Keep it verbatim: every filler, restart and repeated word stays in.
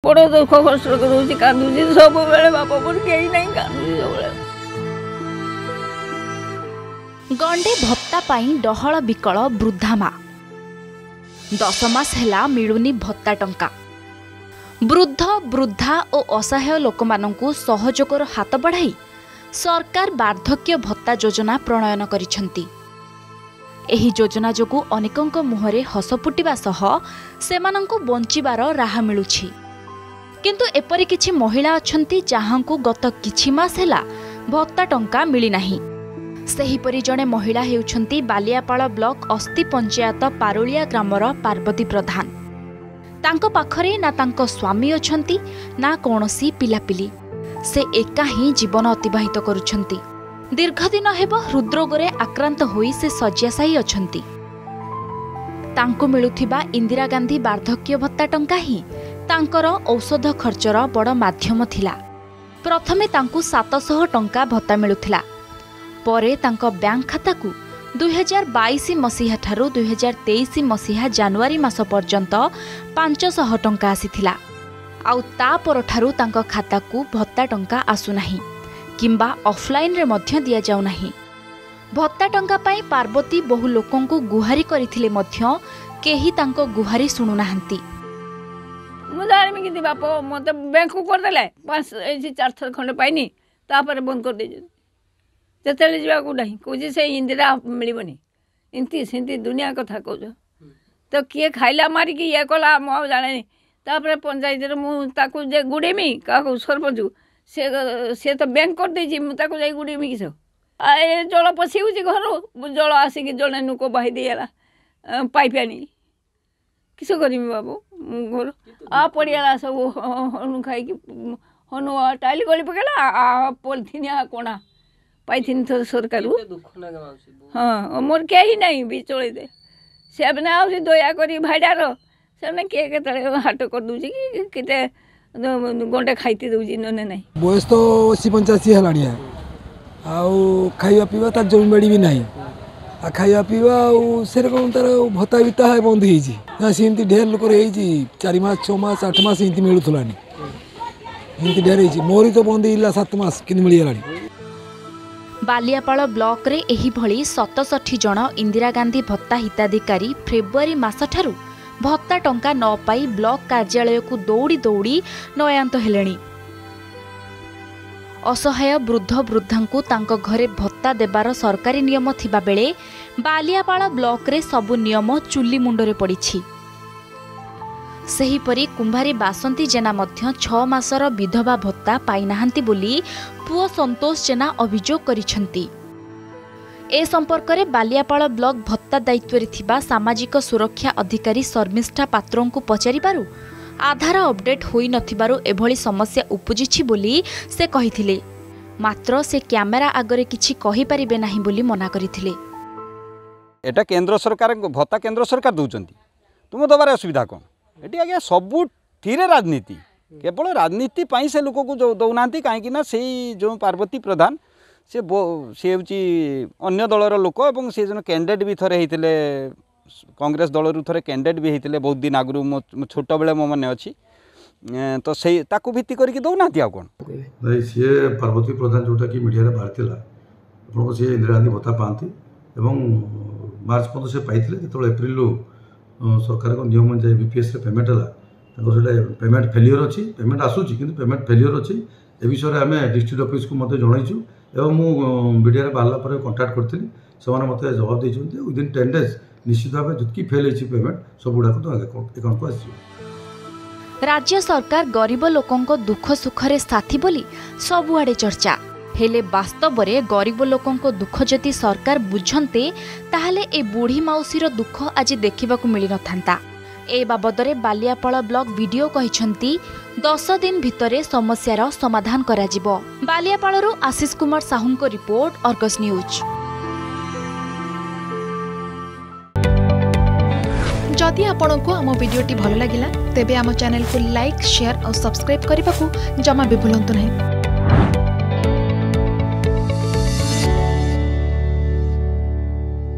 बड़ दुख कष्ट करूँ कांदुची सब बेले बाप पर कहीं नहीं कांदुची सब गंडे भत्ता पाई डहल बिकल वृद्धा माँ दस मास हेला मिलुनी भत्ता टंका वृद्ध वृद्धा और असहाय लोक माननकु सहयोगर हाथ बढ़ाई सरकार वार्धक्य भत्ता योजना प्रणयन करिसेंती। एही योजना जोगु अनेकंक मुहरे हस फुटिबा सह सेमानंकु बंचिबार राह मिलुछि। किंतु एपरि किछि महिला अछंती जाहांकु गत किछि मास हेला भत्ता टंका मिली नाही। सेहीपरि जणे महिला हेउछंती बालियापाଳ ब्लॉक अस्ति पंचायत पारुलिया ग्रामर पार्वती प्रधान। तांको पाखरे ना तांको स्वामी अछंती ना कोनोसी पिलापिली से एका ही जीवन अतिबाहित करुछंती। दीर्घ दिन हेब हृदरोगरे आक्रांत होई से शय्याशायी अछंती। तांको मिलुथिबा इंदिरा गांधी वार्धक्य भत्ता टंका ही तांकर औषध खर्चर बड़ माध्यम थिला। प्रथमे तांको सात सौ टंका भत्ता मिलुथिला। परे तांको बैंक खाता को दुई हजार बाईस मसीहा ठारू दुई हजार तेईस मसीहा जनवरी मास पर्यंत पांच सौ टंका आसीथिला। आउ ता पर ठारू तांको खाता को भत्ता टंका आसु नाही किंबा ऑफलाइन रे मध्य दिया जाउ नाही। भत्ता टंका पाई पार्वती बहु लोकंकु गुहारी करिथिले मध्य केही तांको गुहारी सुनु नाहंती। मु जानि कि बाप मते बैंक को कर देले पांच ऐसी चार थर खंड पाइनी तापर बंद कर दे जेतेले जीवा को नहीं कोजी से इंदिरा मिलबनी इंती सिंती दुनिया कथा कहज तो किए खाइला मारी कि ये कला मु जाने तापर पंचायत रे मु ताकू जे गुडेमी का सरपंच से से तो बैंक कर देछि मु ताकू जाई गुडेमी किस आ ए जल पसिउछि घर जल आसिक जने नुको बाही दिला पाइप आनी किस करमी बाबू घर आ पड़ियाला सब हनु खाई कि हनु टाइल गली पकेला आ पॉलिथिन आ कोना पाइथिन तो सरकार हाँ मोर कहीं नहीं भी चले दे से अपने आ दया करी भाड़ार से किए के हाट कर दूची कि केते गंटे खाइते दूची नने नहीं बयस तो अशी पंचाशी है आउ खाइबा पीवा तार जमी बाड़ी भी नहीं आ खाइबा पीवा से रकम तार भत्ता बिता है बंद होती ढेर लोक चार मास छः मास आठ मास इमती मिलूलानी इमती ढेर मोरी तो बंद है सात मास कि मिलगलानी। बालियापाଳ ब्लॉक रे एही भली सतसठी जन इंदिरा गांधी भत्ता हिताधिकारी फेब्रुआरी मास ठारू भत्ता टंका न पाई ब्लॉक कार्यालय को दौड़ी दौड़ी नयांत हेलेनी। असहाय वृद्ध वृद्धांकु तांको घरे भत्ता देबार सरकारी नियम थिबा बेले बालियापाଳ ब्लॉक रे सबु नियम चुली मुंडरे पड़िछि। सेहीपरि कुंभारी बासंती जेना मध्य छह मासर विधवा भत्ता पाई नाहांती बोली पुओ संतोष जेना अभियोग करिसेंती। ए संपर्क में बालियापाଳ ब्लॉक भत्ता दायित्व थिबा सामाजिक सुरक्षा अधिकारी शर्मिष्ठा पात्रों को पचारिबारु आधार अपडेट होई नथिबारु एभली समस्या उपजिछि बोली से कहिथिले। मात्र से कैमेरा आगरे किछि कहि परिबे नाही बोली मना करिथिले। एटा केंद्र सरकार भत्ता केंद्र सरकार दउचंती तुम दबार असुविधा कोन एटी आगे सबु थीरे राजनीति केवल राजनीति पाई से लोक को दौना कहीं से जो पार्वती प्रधान से सी हूँ अन्य दलर लोक और सी जो कैंडिडेट भी थे होते कांग्रेस दल रू थे कैंडिडेट भी होते बहुत दिन आगु मो छोट बेले मो मन अच्छी तो से भित्ति करके दौना आ कौन नहीं सी पार्वती प्रधान जोटा कि मीडिया बाहरी आप सी इंदिरा गांधी भत्ता पाती मार्च पर्यटन से पाई जो एप्रिल सरकार को नियम अनुसार बीपीएस पेमेंट है पेमेंट फेलियर अच्छी पेमेंट आसूची कि पेमेंट फेलियर अच्छी ए विषय में आम डिस्ट्रिक्ट ऑफिस को मत जनईचु एवं मीडिया बाहर पर कंटाक्ट करी से मत जवाब देते विदिन टेन डेज निश्चित भाव जितकी फेल होती पेमेंट सब गुड़ाक तो अकाउंट को आस। राज्य सरकार गरीब लोकों दुख सुखरे साथी बोली सबुआडे चर्चा हेले वास्तव में गरीब लोकों दुख जदि सरकार बुझंते ताहले ए बुढ़ी माउसीर दुख आज देखा मिल न ए बाबदरे बालियापाଳ ब्लॉक वीडियो कहिसंती दस दिन भितरे समस्यार समाधान कराजिबो। बालियापाळरू आशीष कुमार साहू को रिपोर्ट अर्गस न्यूज। जदि आपंक आम भिडी भल लगा तेब आम चैनल को लाइक शेयर और सब्सक्राइब करने को जमा भी भूलु नहीं।